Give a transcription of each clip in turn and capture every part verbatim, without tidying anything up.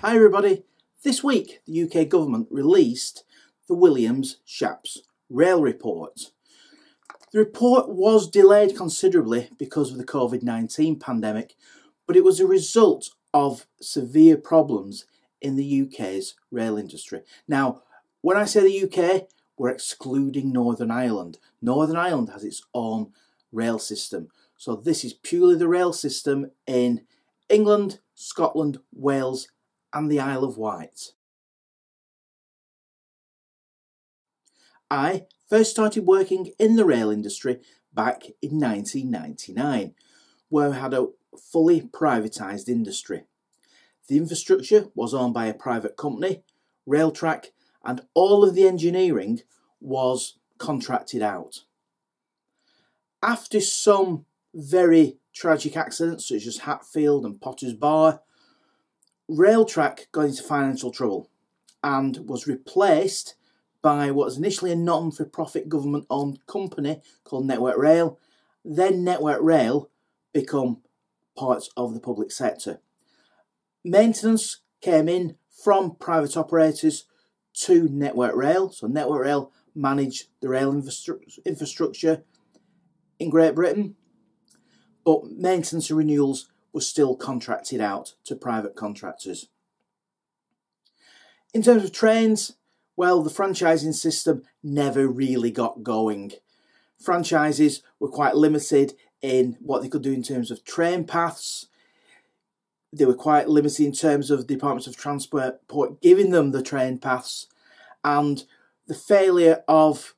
Hi everybody, this week the U K government released the Williams-Shapps Rail Report. The report was delayed considerably because of the COVID nineteen pandemic, but it was a result of severe problems in the U K's rail industry. Now, when I say the U K, we're excluding Northern Ireland. Northern Ireland has its own rail system. So this is purely the rail system in England, Scotland, Wales and the Isle of Wight. I first started working in the rail industry back in nineteen ninety-nine, where we had a fully privatised industry. The infrastructure was owned by a private company, Railtrack, and all of the engineering was contracted out. After some very tragic accidents such as Hatfield and Potter's Bar, Railtrack got into financial trouble and was replaced by what was initially a non-for-profit government-owned company called Network Rail. Then Network Rail become part of the public sector. Maintenance came in from private operators to Network Rail. So Network Rail managed the rail infrastru infrastructure in Great Britain, but maintenance and renewals were still contracted out to private contractors. In terms of trains, well, the franchising system never really got going. Franchises were quite limited in what they could do in terms of train paths. They were quite limited in terms of the Departments of Transport giving them the train paths, and the failure of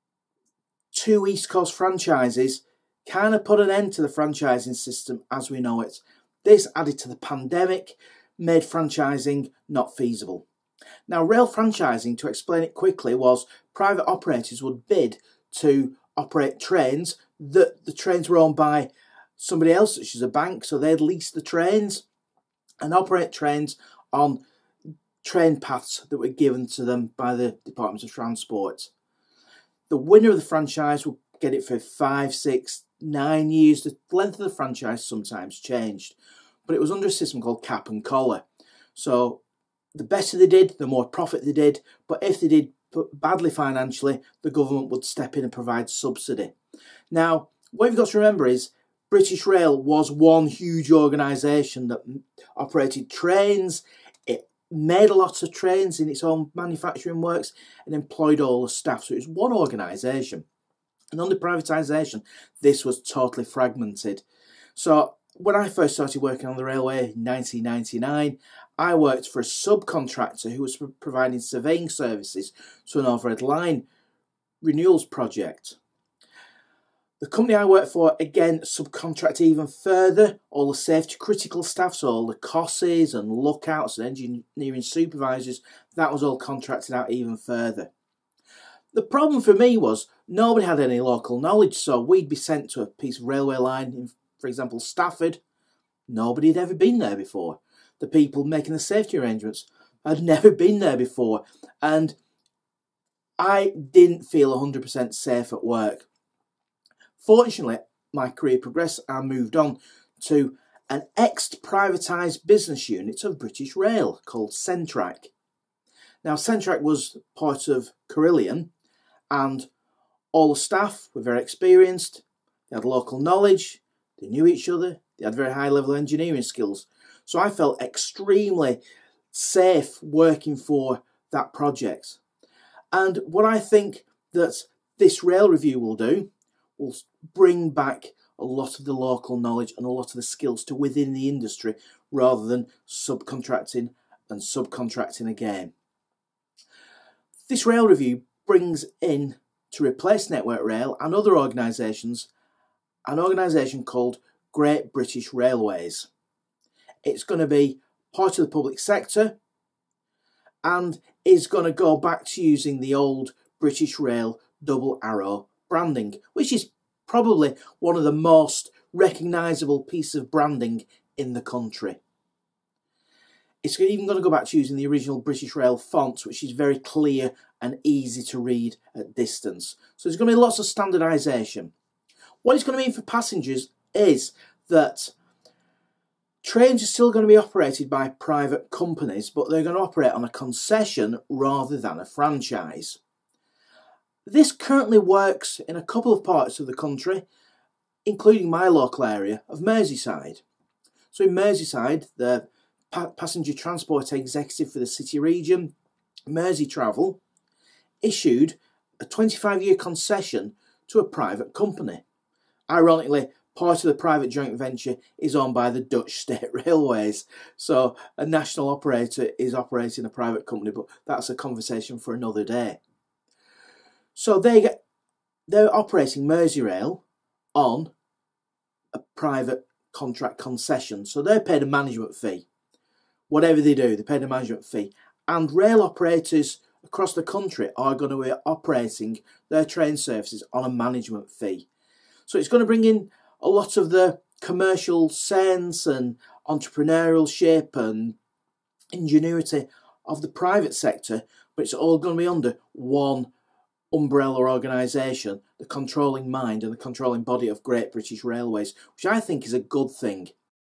two East Coast franchises kind of put an end to the franchising system as we know it. This, added to the pandemic, made franchising not feasible. Now, rail franchising, to explain it quickly, was private operators would bid to operate trains that the trains were owned by somebody else, such as a bank, so they'd lease the trains and operate trains on train paths that were given to them by the Department of Transport. The winner of the franchise would get it for five, six, nine years. The length of the franchise sometimes changed, but it was under a system called cap and collar. So the better they did, the more profit they did, but if they did badly financially, the government would step in and provide subsidy. Now, what you've got to remember is British Rail was one huge organisation that operated trains. It made a lot of trains in its own manufacturing works and employed all the staff. So it was one organisation. And under privatisation, this was totally fragmented. So when I first started working on the railway in nineteen ninety-nine, I worked for a subcontractor who was providing surveying services to an overhead line renewals project. The company I worked for, again, subcontracted even further all the safety critical staff, so all the C O Ss and lookouts and engineering supervisors, that was all contracted out even further. The problem for me was nobody had any local knowledge, so we'd be sent to a piece of railway line in, for example, Stafford. Nobody had ever been there before. The people making the safety arrangements had never been there before, and I didn't feel one hundred percent safe at work. Fortunately, my career progressed and moved on to an ex-privatised business unit of British Rail called Centrac. Now, Centrac was part of Carillion, and all the staff were very experienced. They had local knowledge, they knew each other, they had very high level engineering skills. So I felt extremely safe working for that project. And what I think that this rail review will do will bring back a lot of the local knowledge and a lot of the skills to within the industry rather than subcontracting and subcontracting again. This rail review brings in, to replace Network Rail and other organisations, an organisation called Great British Railways. It's going to be part of the public sector and is going to go back to using the old British Rail double arrow branding, which is probably one of the most recognisable pieces of branding in the country. It's even going to go back to using the original British Rail font, which is very clear and easy to read at distance. So there's going to be lots of standardisation. What it's going to mean for passengers is that Trains are still going to be operated by private companies, but they're going to operate on a concession rather than a franchise. This currently works in a couple of parts of the country, including my local area of Merseyside. So in Merseyside, the pa passenger transport executive for the city region, Merseytravel, issued a twenty-five year concession to a private company. Ironically, part of the private joint venture is owned by the Dutch State Railways, so a national operator is operating a private company, but that's a conversation for another day. So they get, they're operating Merseyrail on a private contract concession, so they're paid a management fee. Whatever they do, they're paid a management fee, and rail operators across the country are going to be operating their train services on a management fee. So it's going to bring in a lot of the commercial sense and entrepreneurship and ingenuity of the private sector, but it's all going to be under one umbrella organisation, the controlling mind and the controlling body of Great British Railways, which I think is a good thing.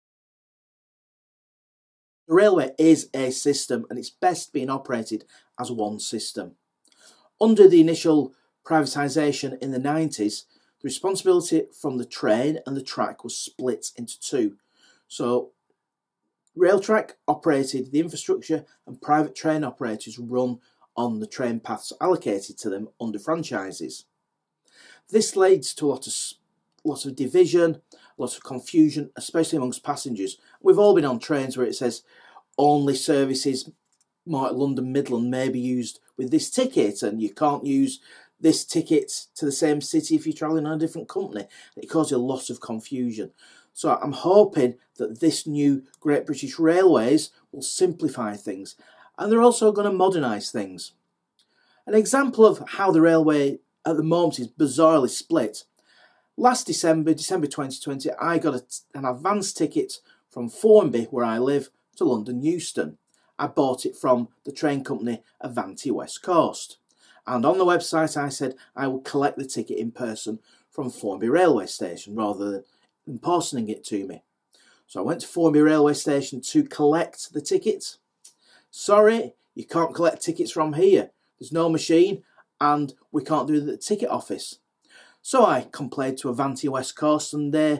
The railway is a system, and it's best being operated as one system. Under the initial privatisation in the nineties, the responsibility from the train and the track was split into two. So Railtrack operated the infrastructure and private train operators run on the train paths allocated to them under franchises. This leads to a lot of, lot of division, a lot of confusion, especially amongst passengers. We've all been on trains where it says only services like London Midland may be used with this ticket, and you can't use this ticket to the same city if you're travelling on a different company. It causes a lot of confusion. So I'm hoping that this new Great British Railways will simplify things, and they're also going to modernise things. An example of how the railway at the moment is bizarrely split. Last December, December twenty twenty, I got a, an advance ticket from Formby, where I live, to London Euston. I bought it from the train company Avanti West Coast. And on the website I said I would collect the ticket in person from Formby railway station rather than posting it to me. So I went to Formby railway station to collect the ticket. Sorry, you can't collect tickets from here. There's no machine and we can't do it at the ticket office. So I complained to Avanti West Coast, and they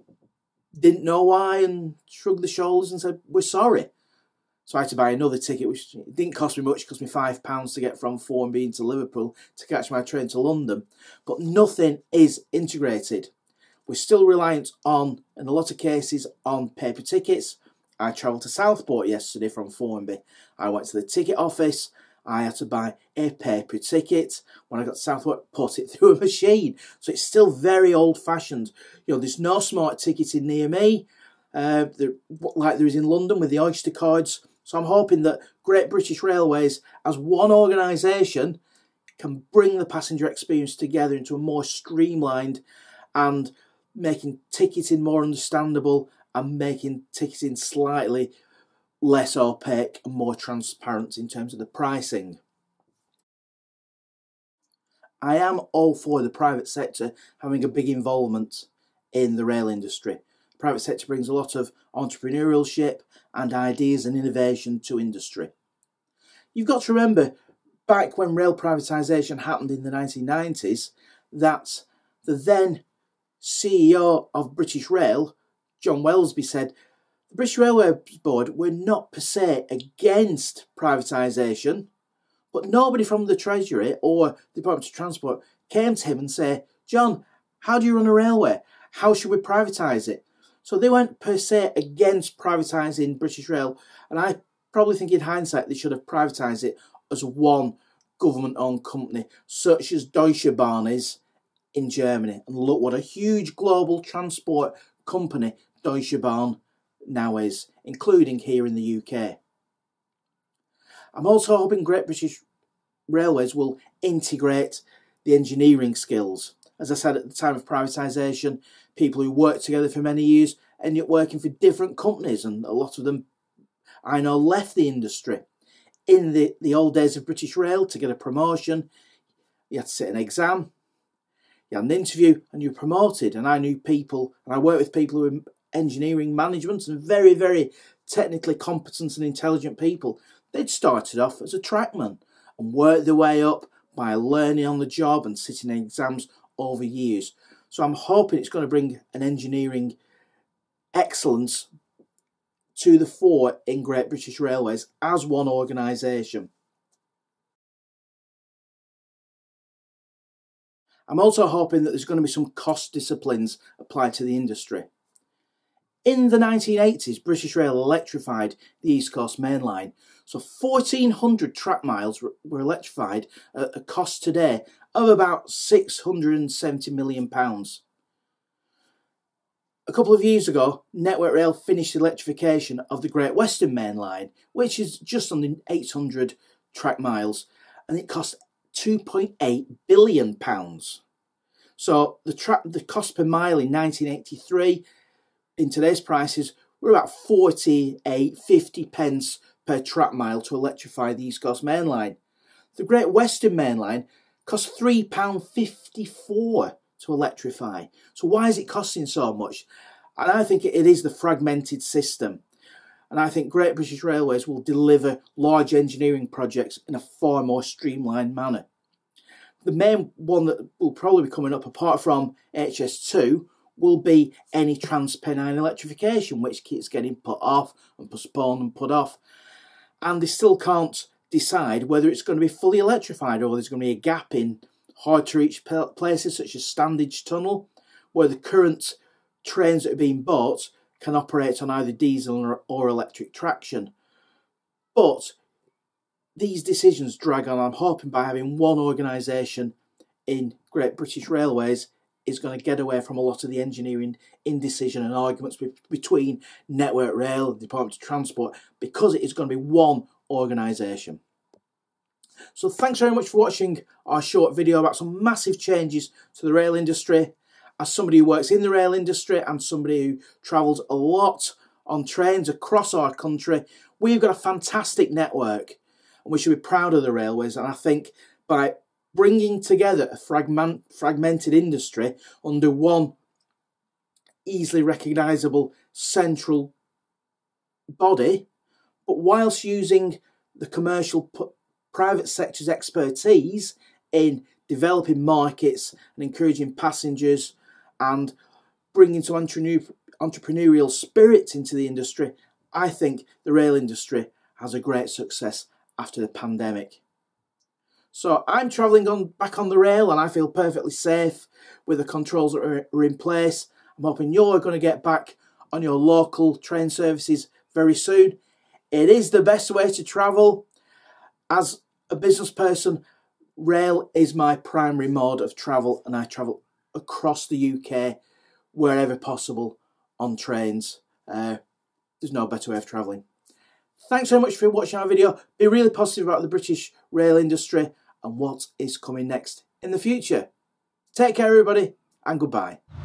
didn't know why and shrugged the shoulders and said, we're sorry. So I had to buy another ticket, which didn't cost me much. It cost me five pounds to get from Formby into Liverpool to catch my train to London. But nothing is integrated. We're still reliant on, in a lot of cases, on paper tickets. I travelled to Southport yesterday from Formby. I went to the ticket office. I had to buy a paper ticket. When I got to Southport, put it through a machine. So it's still very old-fashioned. You know, there's no smart ticketing near me, uh, there, like there is in London with the Oyster cards. So I'm hoping that Great British Railways, as one organisation, can bring the passenger experience together into a more streamlined and making ticketing more understandable and making ticketing slightly less opaque and more transparent in terms of the pricing. I am all for the private sector having a big involvement in the rail industry. The private sector brings a lot of entrepreneurship and ideas and innovation to industry. You've got to remember, back when rail privatisation happened in the nineteen nineties, that the then C E O of British Rail, John Wellesby, said the British Railways Board were not per se against privatisation, but nobody from the Treasury or the Department of Transport came to him and said, John, how do you run a railway? How should we privatise it? So they weren't per se against privatising British Rail, and I probably think in hindsight they should have privatised it as one government-owned company, such as Deutsche Bahn is in Germany. And look what a huge global transport company Deutsche Bahn now is, including here in the U K. I'm also hoping Great British Railways will integrate the engineering skills. As I said, at the time of privatisation, people who worked together for many years ended up working for different companies, and a lot of them I know left the industry. In the, the old days of British Rail, to get a promotion, you had to sit an exam, You had an interview and you were promoted. And I knew people, and I worked with people who were engineering management and very, very technically competent and intelligent people. They'd started off as a trackman and worked their way up by learning on the job and sitting in exams over years. So I'm hoping it's going to bring an engineering excellence to the fore in Great British Railways as one organisation. I'm also hoping that there's going to be some cost disciplines applied to the industry. In the nineteen eighties, British Rail electrified the East Coast Main Line. So fourteen hundred track miles were electrified at a cost today of about six hundred seventy million pounds. A couple of years ago, Network Rail finished the electrification of the Great Western Main Line, which is just under eight hundred track miles, and it cost two point eight billion pounds. So the, tra the cost per mile in nineteen eighty-three, in today's prices, were about forty-eight, fifty pence per track mile to electrify the East Coast Main Line. The Great Western Main Line cost three pounds fifty-four to electrify. So why is it costing so much? And I think it is the fragmented system. And I think Great British Railways will deliver large engineering projects in a far more streamlined manner. The main one that will probably be coming up, apart from H S two, will be any Trans-Pennine electrification, which keeps getting put off and postponed and put off. And they still can't decide whether it's going to be fully electrified or there's going to be a gap in hard to reach places such as Standage Tunnel, where the current trains that are being bought can operate on either diesel or, or electric traction. But these decisions drag on. I'm hoping by having one organisation in Great British Railways is going to get away from a lot of the engineering indecision and arguments be between Network Rail and the Department of Transport, because it is going to be one organisation. So thanks very much for watching our short video about some massive changes to the rail industry. As somebody who works in the rail industry and somebody who travels a lot on trains across our country, we've got a fantastic network and we should be proud of the railways. And I think by bringing together a fragment, fragmented industry under one easily recognisable central body, but whilst using the commercial private sector's expertise in developing markets and encouraging passengers and bringing some entrepreneurial spirit into the industry, I think the rail industry has a great success after the pandemic. So I'm travelling on back on the rail and I feel perfectly safe with the controls that are, are in place. I'm hoping you're going to get back on your local train services very soon. It is the best way to travel. As a business person, rail is my primary mode of travel, and I travel across the U K wherever possible on trains. Uh, there's no better way of travelling. Thanks very much for watching our video. Be really positive about the British rail industry and what is coming next in the future. Take care everybody, and goodbye.